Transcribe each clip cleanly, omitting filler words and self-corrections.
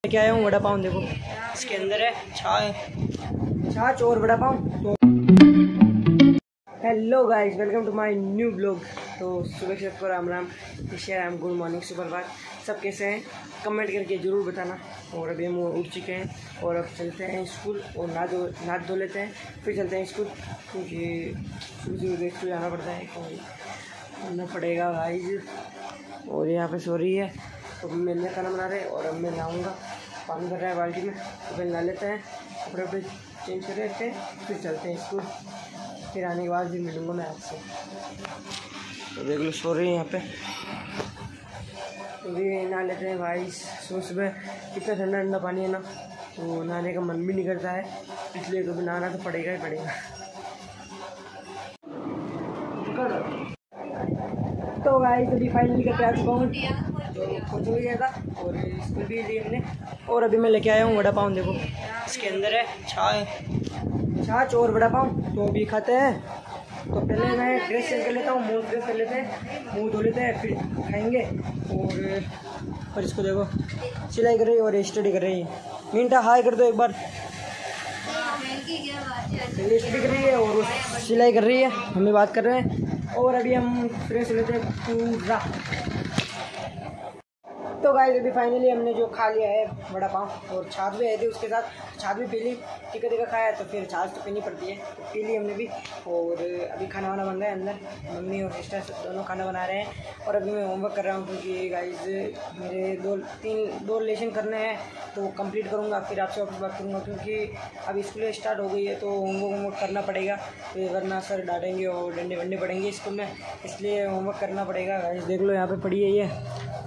क्या आया हूँ वड़ा पाव, देखो इसके अंदर है छाछ और वड़ा पाव। तो hello guys, welcome to my new blog. तो सुबह से सबको राम राम, राम, गुड मॉर्निंग, सुप्रभात। सब कैसे हैं कमेंट करके ज़रूर बताना। और अभी हम उठ चुके हैं और अब चलते हैं स्कूल और नहा धो लेते हैं, फिर चलते हैं स्कूल, क्योंकि सुबह स्कूल जाना पड़ता है, करना पड़ेगा गाइस। और यहाँ पे सो रही है, तो मैंने खाना बना रहे और अब मैं नहाऊँगा, पानी भर रहा है बाल्टी में, तो फिर नहा लेते हैं, कपड़े वपड़े चेंज कर लेते हैं, फिर चलते हैं स्कूल। फिर आने के बाद भी मिलूँगा मैं आपसे। तो देख लो सो रही है यहाँ पे, तो भी नहा लेते हैं भाई। सुबह कितना ठंडा ठंडा पानी है ना, तो नहाने का मन भी नहीं करता है, इसलिए तो नहाना तो पड़ेगा ही पड़ेगा। तो गाइस अभी फाइनली करके आ चुका हूँ, तो कोचिंग भी गया था और स्कूल भी लिए हमने। और अभी मैं लेके आया हूँ वड़ा पाव, देखो इसके अंदर है छाछ और वड़ा पाव। तो अभी खाते हैं। तो पहले मैं ड्रेस चेंज कर लेता हूँ, मुँह ड्रेस कर लेते हैं, मुँह धो लेते हैं, फिर खाएंगे। और इसको देखो सिलाई कर रही है और स्टडी कर रही है। मिनटा हाई कर दो एक बार। स्टडी कर रही है और सिलाई कर रही है, हमें बात कर रहे हैं। और अभी हम फ्रेश लेते हैं पूरा। तो गाइस अभी फाइनली हमने जो खा लिया है वड़ा पाव, और छाछ भी आई थी उसके साथ, छाछ भी पी ली। टिका टिका खाया तो फिर छाछ तो पीनी पड़ती है, तो पी ली हमने भी। और अभी खाना वाना बन रहा है अंदर, मम्मी और सिस्टर दोनों खाना बना रहे हैं। और अभी मैं होमवर्क कर रहा हूँ, क्योंकि गाइस मेरे दो लेसन करने हैं, तो कंप्लीट करूँगा, फिर आपसे वापस बात करूँगा। क्योंकि अभी स्कूल स्टार्ट हो गई है, तो होमवर्क करना पड़ेगा, तो वरना सर डांटेंगे और डंडे वंडे पड़ेंगे स्कूल में, इसलिए होमवर्क करना पड़ेगा। गाइस देख लो यहाँ पे पड़ी है ये,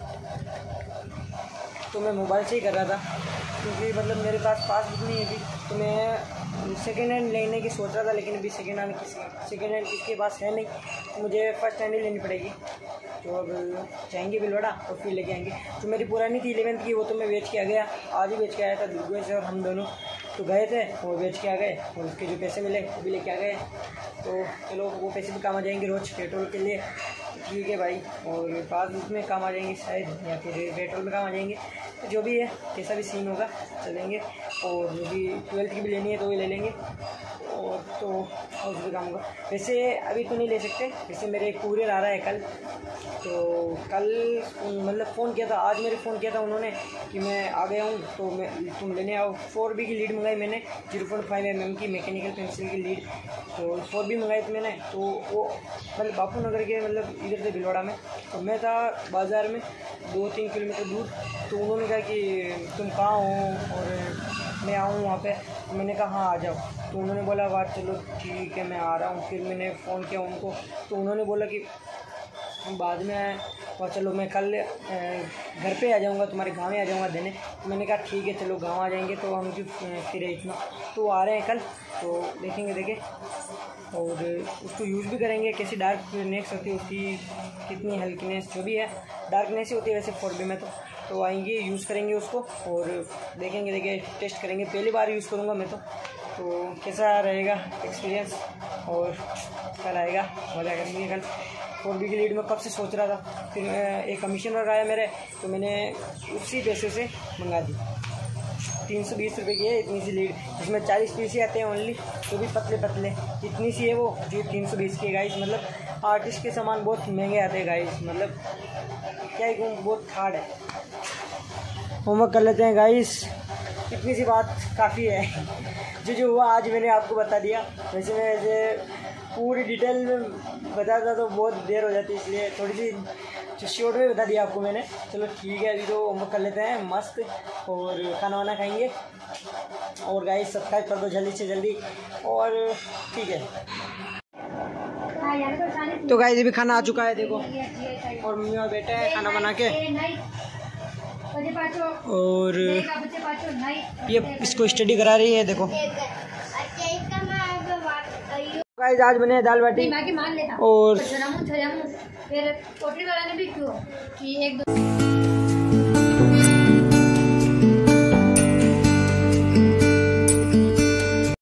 तो मैं मोबाइल से ही कर रहा था, क्योंकि मतलब मेरे पास पासबुक नहीं है अभी। तो मैं सेकेंड हैंड लेने की सोच रहा था, लेकिन अभी सेकेंड हैंड किसके पास है नहीं, तो मुझे फर्स्ट हैंड ही लेनी पड़ेगी। तो अब जाएंगे बिलवाड़ा और फिर लेके आएंगे। जो मेरी पुरानी थी 11th की, वो तो मैं बेच के आ गया, आज ही बेच के आया था। दुर्गेश से और हम दोनों तो गए थे, वो बेच के आ गए, और उसके जो पैसे मिले वो भी लेके आ गए। तो चलो वो पैसे भी काम आ जाएंगे रोज़ पेट्रोल के लिए, ठीक है भाई। और पासबुक में काम आ जाएंगे शायद, या फिर पेट्रोल में काम आ जाएंगे, तो जो भी है कैसा भी सीन होगा चलेंगे। और जो भी 12th की भी लेनी है तो भी ले लेंगे, और तो और भी काम होगा। वैसे अभी तो नहीं ले सकते, वैसे मेरे कुरियर आ रहा है कल, तो कल मतलब फ़ोन किया था, आज मेरे फ़ोन किया था उन्होंने कि मैं आ गया हूँ, तो तुम लेने आओ। 4B की लीड मंगाई मैंने, 0.5 mm की मैकेनिकल पेंसिल की लीड, तो 4B मंगाई थी मैंने। तो वो मतलब बापू नगर के मतलब इधर से भिलवाड़ा में, तो मैं था बाज़ार में 2-3 किलोमीटर दूर। तो उन्होंने कहा कि तुम कहाँ हो और मैं आऊँ वहाँ पे, तो मैंने कहा हाँ आ जाओ। तो उन्होंने बोला बात चलो ठीक है मैं आ रहा हूँ। फिर मैंने फ़ोन किया उनको, तो उन्होंने बोला कि बाद में और चलो मैं कल घर पे आ जाऊँगा, तुम्हारे गाँव में आ जाऊँगा देने। तो मैंने कहा ठीक है चलो गाँव आ जाएंगे, तो हम क्यों फिर इतना, तो आ रहे हैं कल, तो देखेंगे और उसको यूज़ भी करेंगे। कैसी डार्कनेस होती है उसकी, कितनी हल्कीनेस, जो भी है डार्कनेस ही होती है वैसे 4B में। तो आएंगे यूज़ करेंगे उसको और देखेंगे टेस्ट करेंगे। पहली बार यूज़ करूँगा मैं, तो कैसा रहेगा एक्सपीरियंस, और कल आएगा मज़ा करेंगे। कल 4B की लीड में कब से सोच रहा था, फिर एक कमीशन वर्क आया मेरे, तो मैंने उसी पैसे से मंगा दी। 320 रुपये की है इतनी सी लीड, जिसमें 40 पीस ही आते हैं ओनली, तो भी पतले इतनी सी है वो, जो 320 की है गाइस। मतलब आर्टिस्ट के सामान बहुत महंगे आते हैं गाइस, मतलब क्या ही कहूँ, बहुत हार्ड है। होमवर्क कर लेते हैं गाइस, इतनी सी बात काफ़ी है। जो हुआ आज मैंने आपको बता दिया। वैसे मैं पूरी डिटेल में बताता तो बहुत देर हो जाती, इसलिए थोड़ी सी शॉर्ट में बता दिया आपको मैंने। चलो ठीक है, अभी तो होमवर्क कर लेते हैं मस्त, और खाना वाना खाएंगे। और गाइस सब्सक्राइब कर दो जल्दी से जल्दी, और ठीक है। तो गाइस अभी खाना आ चुका है देखो, और मम्मी और बेटे हैं खाना बना के, और ये इसको स्टडी करा रही है देखो। गाइस आज बने दाल बाटी और